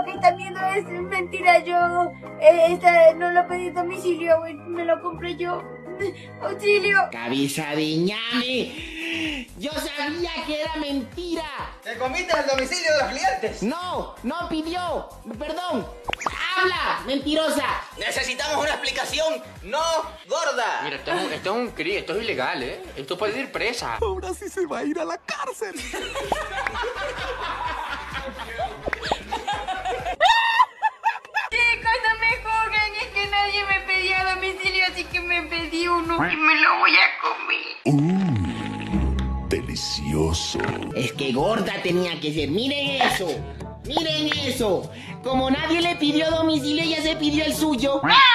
que están viendo es mentira. Yo no lo pedí a domicilio, güey. Me lo compré yo. ¡Auxilio! ¡Cabeza de ñame! ¡Yo sabía que era mentira! ¿Te comiste el domicilio de los clientes? ¡No! ¡No pidió! ¡Perdón! ¡Habla, mentirosa! Necesitamos una explicación. ¡No, gorda! Mira, esto es ilegal, ¿eh? Esto puede ir presa. Ahora sí se va a ir a la cárcel. Chicos, no me juzguen, es que nadie me pedía a domicilio, así que me pedí uno y me lo voy a comer. Delicioso. Es que gorda tenía que ser. ¡Miren eso! ¡Miren eso! Como nadie le pidió domicilio, ella se pidió el suyo.